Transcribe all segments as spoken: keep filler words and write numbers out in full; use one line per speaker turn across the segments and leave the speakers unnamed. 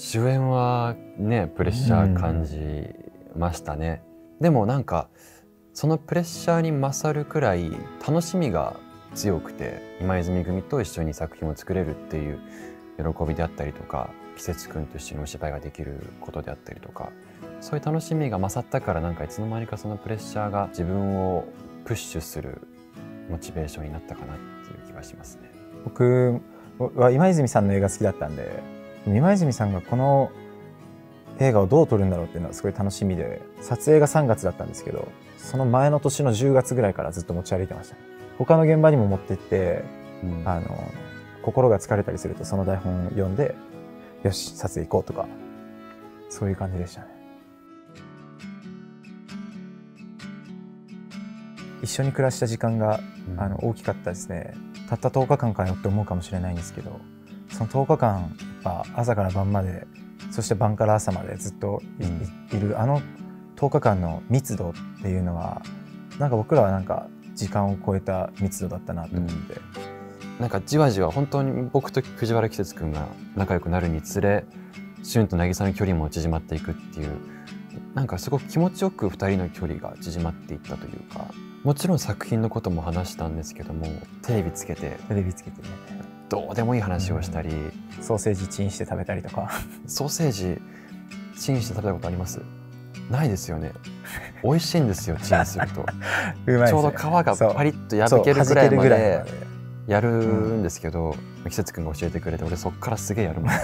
主演はねプレッシャー感じましたね、うん、でもなんかそのプレッシャーに勝るくらい楽しみが強くて、今泉組と一緒に作品を作れるっていう喜びであったりとか、季節くんと一緒にお芝居ができることであったりとか、そういう楽しみが勝ったから、なんかいつの間にかそのプレッシャーが自分をプッシュするモチベーションになったかなっていう気がしますね。
僕は今泉さんの映画好きだったんで、今泉さんがこの映画をどう撮るんだろうっていうのはすごい楽しみで、撮影がさんがつだったんですけど、その前の年のじゅうがつぐらいからずっと持ち歩いてました。他の現場にも持ってって、うん、あの心が疲れたりするとその台本を読んで、よし撮影行こうとか、そういう感じでしたね。一緒に暮らした時間が、うん、あの大きかったですね。たったとおかかんかよって思うかもしれないんですけど、そのとおかかんは朝から晩まで、そして晩から朝までずっと い,、うん、いるあのとおかかんの密度っていうのは、なんか僕らはなんか時間を超えた密度だったなと思って、うん、
なんかじわじわ本当に僕と藤原季節くんが仲良くなるにつれ、俊と渚の距離も縮まっていくっていう、なんかすごく気持ちよくふたりの距離が縮まっていったというか、もちろん作品のことも話したんですけども、テレビつけて
テレビつけてね、
どうでもいい話をしたり、うん、
ソーセージチンして食べたりとか
ソーセージチンして食べたことあります？ないですよね。美味しいんですよ、チンするとうまいですね、ちょうど皮がパリッと破けるぐらいまでやるんですけど、うん、季節くんが教えてくれて、俺そっからすげえやるもん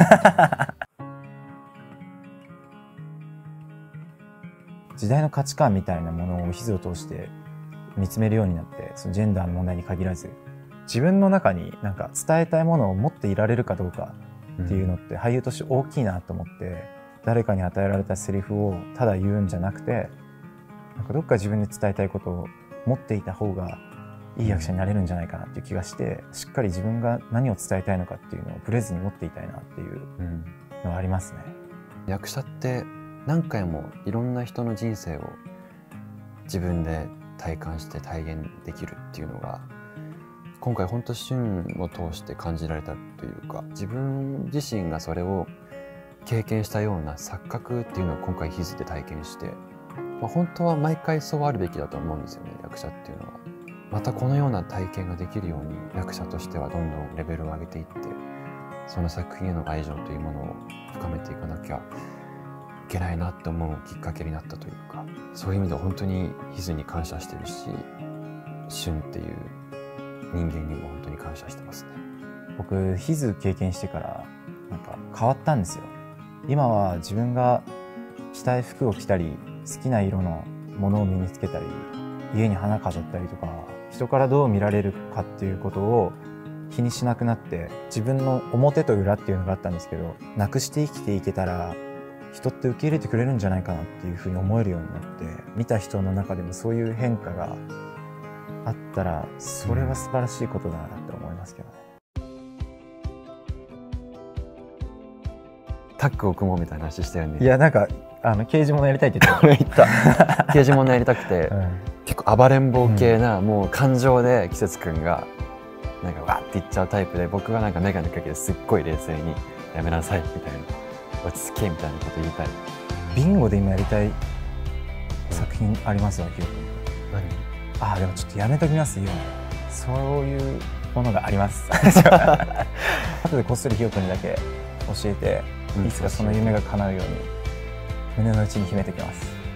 時代の価値観みたいなものを火を通して見つめるようになって、そのジェンダーの問題に限らず、自分の中になんか伝えたいものを持っていられるかどうかっていうのって俳優として大きいなと思って、誰かに与えられたセリフをただ言うんじゃなくて、なんかどっか自分で伝えたいことを持っていた方がいい役者になれるんじゃないかなっていう気がして、しっかり自分が何を伝えたいのかっていうのをブレずに持っていたいなっていうのはありますね。
うん、役者って何回もいろんな人の人生を自分で体感して体現できるっていうのが、今回本当俊を通して感じられたというか、自分自身がそれを経験したような錯覚っていうのを今回ヒズで体験して、まあ、本当は毎回そうあるべきだと思うんですよね、役者っていうのは。またこのような体験ができるように、役者としてはどんどんレベルを上げていって、その作品への愛情というものを深めていかなきゃいけないなって思うきっかけになったというか、そういう意味では本当にヒズに感謝してるし、俊っていう人間にも本当に感謝してますね。
僕ヒズ経験してからなんか変わったんですよ。今は自分が着たい服を着たり、好きな色のものを身につけたり、家に花飾ったりとか、人からどう見られるかっていうことを気にしなくなって、自分の表と裏っていうのがあったんですけど、なくして生きていけたら人って受け入れてくれるんじゃないかなっていうふうに思えるようになって、見た人の中でもそういう変化があったら、それは素晴らしいことだなって思いますけどね。
タッグを組もうみたいな話してるんで。
いや、なんかあの刑事物やりたいって言って
言った刑事物やりたくて、うん、結構暴れん坊系な、うん、もう感情で季節くんがなんかわっていっちゃうタイプで、僕がなんか眼鏡かけてすっごい冷静にやめなさいみたいな、落ち着けみたいなこと言いたい。
ビンゴで今やりたい作品ありますよ、ひよ
くん。
何？ああ、でもちょっとやめときますよ。そういうものがあります後でこっそりひよくんにだけ教えて、いつかその夢が叶うように胸の内に秘めておきます。